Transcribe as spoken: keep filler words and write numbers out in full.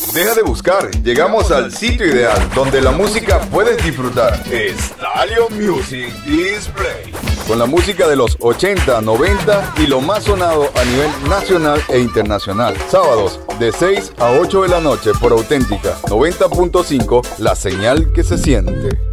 Deja de buscar, llegamos al sitio ideal donde la música puedes disfrutar. Estadio Music Display. Con la música de los ochenta, noventa y lo más sonado a nivel nacional e internacional. Sábados de seis a ocho de la noche por Auténtica noventa punto cinco, la señal que se siente.